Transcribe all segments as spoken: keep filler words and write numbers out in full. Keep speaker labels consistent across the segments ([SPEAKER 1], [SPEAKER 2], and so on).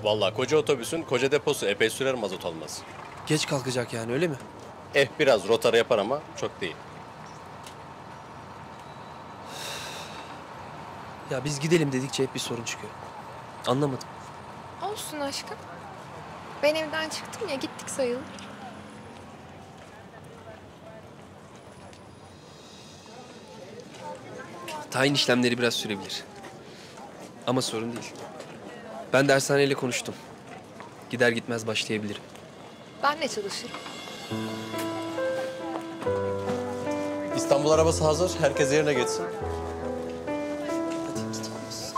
[SPEAKER 1] Vallahi koca otobüsün koca deposu epey sürer mazot almaz.
[SPEAKER 2] Geç kalkacak yani, öyle mi?
[SPEAKER 1] Eh biraz rotara yapar ama çok değil.
[SPEAKER 2] Ya biz gidelim dedikçe hep bir sorun çıkıyor. Anlamadım.
[SPEAKER 3] Olsun aşkım. Ben evden çıktım ya, gittik sayılır.
[SPEAKER 2] Tayin işlemleri biraz sürebilir. Ama sorun değil. Ben dershaneyle konuştum. Gider gitmez başlayabilirim.
[SPEAKER 3] Ben de çalışırım.
[SPEAKER 1] İstanbul arabası hazır. Herkes yerine geçsin.
[SPEAKER 2] Hadi gidiyoruz.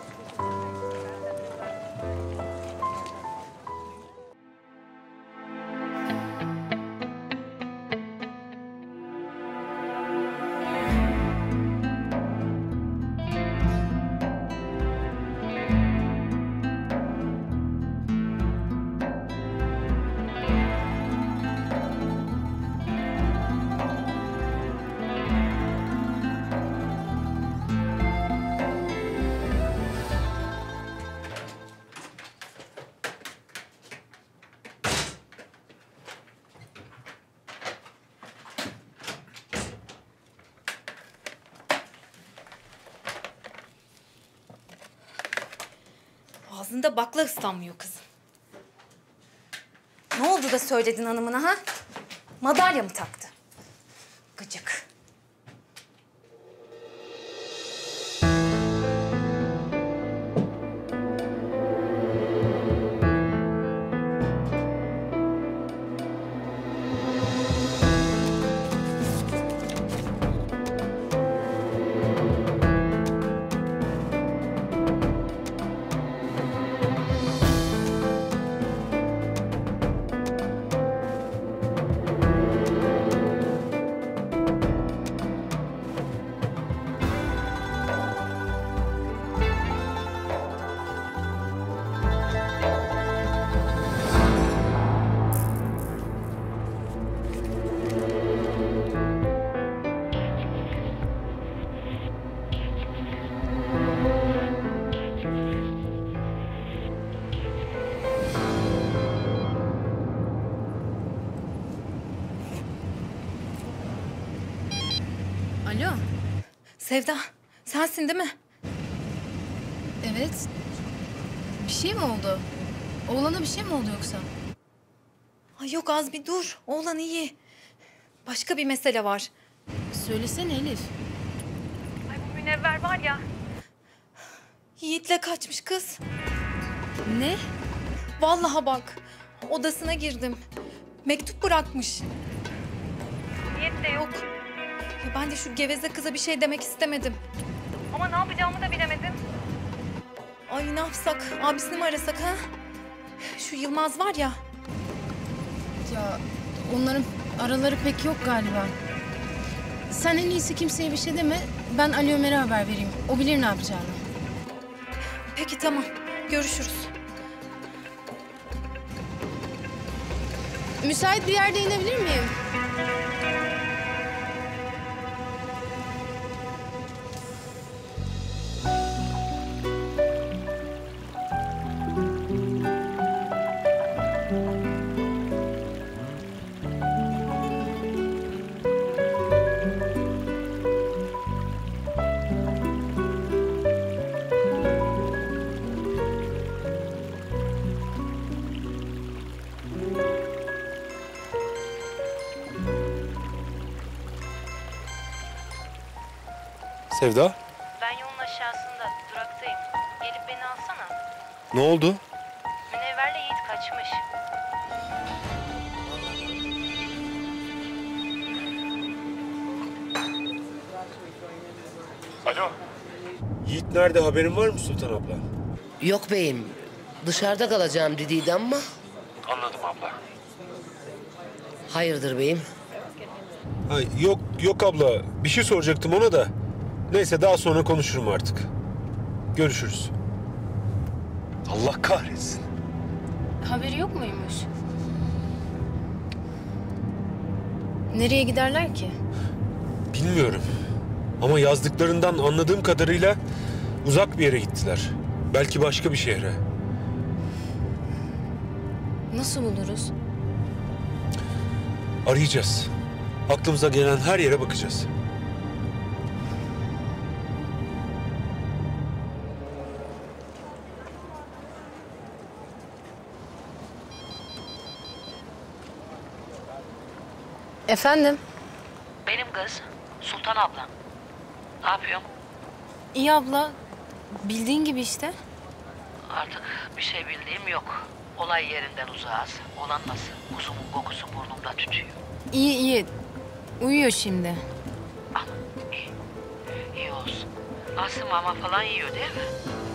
[SPEAKER 4] Ağzında bakla ıslanmıyor kızım. Ne oldu da söyledin hanımına ha? Madalya mı taktı? Gıcık.
[SPEAKER 5] Alo.
[SPEAKER 4] Sevda, sensin değil mi?
[SPEAKER 5] Evet. Bir şey mi oldu? Oğlana bir şey mi oldu yoksa?
[SPEAKER 4] Ay yok, az bir dur. Oğlan iyi. Başka bir mesele var.
[SPEAKER 5] Söylesene Elif.
[SPEAKER 4] Ay bu Münevver var ya. Yiğit'le kaçmış kız.
[SPEAKER 5] Ne?
[SPEAKER 4] Vallahi bak. Odasına girdim. Mektup bırakmış. Yiğit de yok. Ya ben de şu geveze kıza bir şey demek istemedim. Ama ne yapacağımı da bilemedim. Ay ne yapsak? Abisini mi arasak ha? Şu Yılmaz var ya.
[SPEAKER 5] Ya onların araları pek yok galiba. Sen en iyisi kimseye bir şey deme. Ben Ali Ömer'e haber vereyim. O bilir ne yapacağını.
[SPEAKER 4] Peki tamam. Görüşürüz.
[SPEAKER 5] Müsait bir yerde inebilir miyim?
[SPEAKER 6] Sevda,
[SPEAKER 7] Ben yolun aşağısında, duraktayım. Gelip beni alsana.
[SPEAKER 6] ne oldu?
[SPEAKER 7] Münevver'le Yiğit kaçmış.
[SPEAKER 6] Alo. Yiğit nerede, haberin var mı Sultan abla?
[SPEAKER 8] Yok beyim. Dışarıda kalacağım dediydi ama.
[SPEAKER 6] Anladım abla.
[SPEAKER 8] Hayırdır beyim?
[SPEAKER 6] Ha, yok, yok abla. Bir şey soracaktım ona da. Neyse daha sonra konuşurum artık. Görüşürüz. Allah kahretsin.
[SPEAKER 5] Haberi yok muymuş? Nereye giderler ki?
[SPEAKER 6] Bilmiyorum. Ama yazdıklarından anladığım kadarıyla uzak bir yere gittiler. Belki başka bir şehre.
[SPEAKER 5] Nasıl buluruz?
[SPEAKER 6] Arayacağız. Aklımıza gelen her yere bakacağız.
[SPEAKER 5] Efendim?
[SPEAKER 7] Benim kız, Sultan ablam. Ne yapıyorsun?
[SPEAKER 5] İyi abla. Bildiğin gibi işte.
[SPEAKER 7] Artık bir şey bildiğim yok. Olay yerinden uzağız. Olan nasıl? Kuzumun kokusu burnumda tütüyor.
[SPEAKER 5] İyi iyi. Uyuyor şimdi.
[SPEAKER 7] Ah, iyi. İyi olsun. Aslı mama falan yiyor değil mi?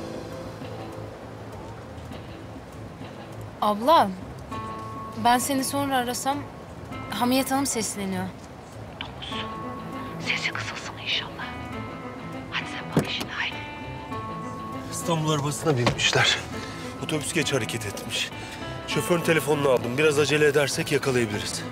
[SPEAKER 5] Abla. Ben seni sonra arasam Hamiyet Hanım sesleniyor.
[SPEAKER 7] Domuz. Sesi kısılsın inşallah. Hadi sen bak işine haydi.
[SPEAKER 6] İstanbul arabasına binmişler. Otobüs geç hareket etmiş. Şoförün telefonunu aldım. Biraz acele edersek yakalayabiliriz.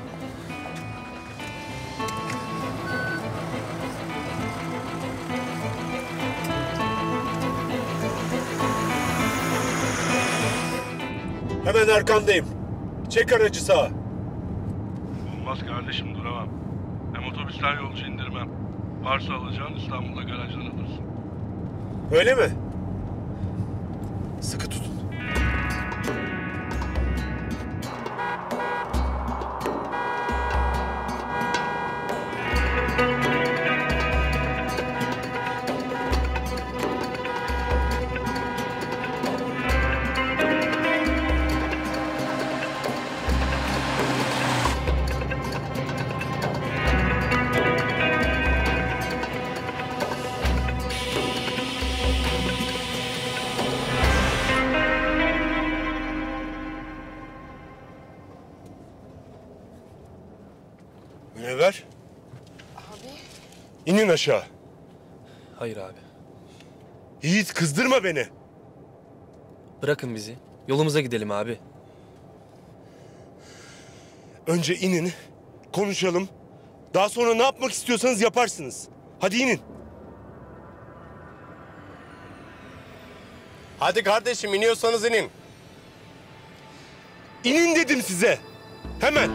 [SPEAKER 6] Hemen arkandayım. Çek aracı sağa.
[SPEAKER 9] Olmaz kardeşim, duramam. Hem otobüsten yolcu indirmem. Varsa alacağın İstanbul'da garajdan alırsın.
[SPEAKER 6] Öyle mi? Sıkı tutun. Münevver. Abi. İnin aşağı.
[SPEAKER 2] Hayır abi.
[SPEAKER 6] Yiğit, kızdırma beni.
[SPEAKER 2] Bırakın bizi. Yolumuza gidelim abi.
[SPEAKER 6] Önce inin, konuşalım. Daha sonra ne yapmak istiyorsanız yaparsınız. Hadi inin.
[SPEAKER 1] Hadi kardeşim iniyorsanız inin.
[SPEAKER 6] İnin dedim size. Hemen.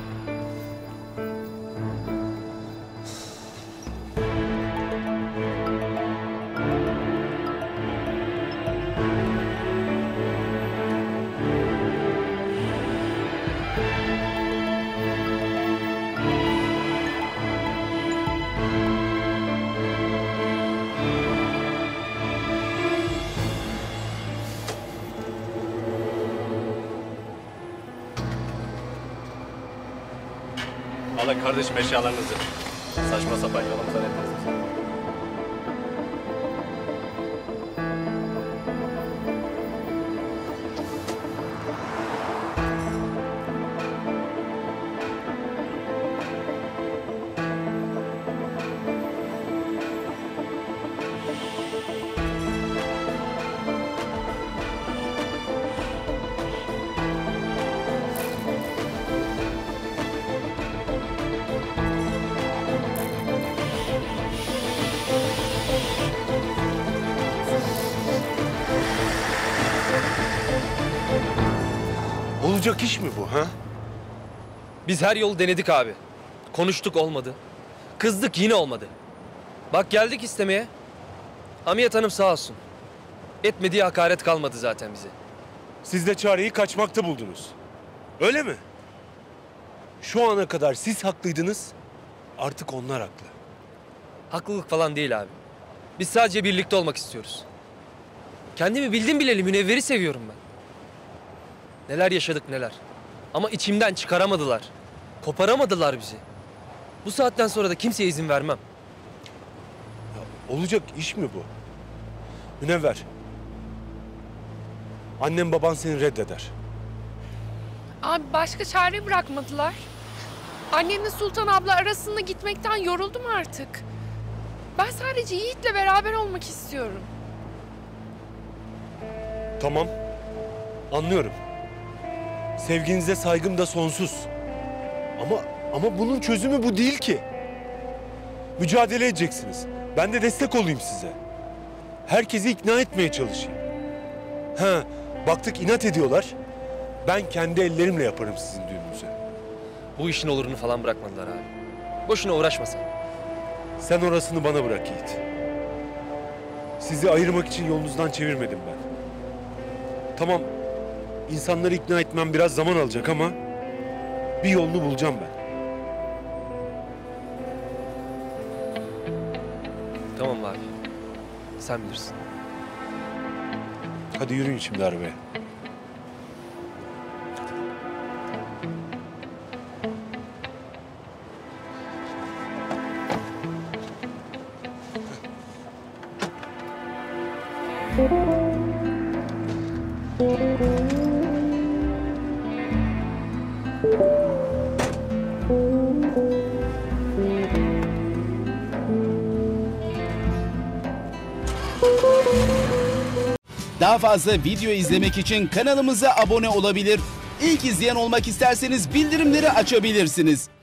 [SPEAKER 1] Alın kardeşim eşyalarınızı. Saçma sapan yolumuza ne yaparsınız?
[SPEAKER 6] Olacak iş mi bu ha?
[SPEAKER 2] Biz her yolu denedik abi. Konuştuk olmadı. Kızdık yine olmadı. Bak geldik istemeye. Hamiyet Hanım sağ olsun. Etmediği hakaret kalmadı zaten bize.
[SPEAKER 6] Siz de çareyi kaçmakta buldunuz. Öyle mi? Şu ana kadar siz haklıydınız, artık onlar haklı.
[SPEAKER 2] Haklılık falan değil abi. Biz sadece birlikte olmak istiyoruz. Kendimi bildim bileli Münevver'i seviyorum ben. Neler yaşadık neler. Ama içimden çıkaramadılar. Koparamadılar bizi. Bu saatten sonra da kimseye izin vermem.
[SPEAKER 6] Olacak iş mi bu? Münevver. Annem baban seni reddeder.
[SPEAKER 3] Abi başka çare bırakmadılar. Annemle Sultan abla arasında gitmekten yoruldum artık. Ben sadece Yiğit'le beraber olmak istiyorum.
[SPEAKER 6] Tamam. Anlıyorum. Sevginize saygım da sonsuz. Ama ama bunun çözümü bu değil ki. Mücadele edeceksiniz. Ben de destek olayım size. Herkesi ikna etmeye çalışayım. Ha, baktık inat ediyorlar. Ben kendi ellerimle yaparım sizin düğününüzü.
[SPEAKER 2] Bu işin olurunu falan bırakmadılar abi. Boşuna uğraşma sen.
[SPEAKER 6] Sen orasını bana bırak Yiğit. Sizi ayırmak için yolunuzdan çevirmedim ben. Tamam, insanları ikna etmem biraz zaman alacak ama bir yolunu bulacağım ben.
[SPEAKER 2] Tamam abi. Sen bilirsin.
[SPEAKER 6] Hadi yürüyün şimdi arabaya.
[SPEAKER 10] Daha fazla video izlemek için kanalımıza abone olabilir. İlk izleyen olmak isterseniz bildirimleri açabilirsiniz.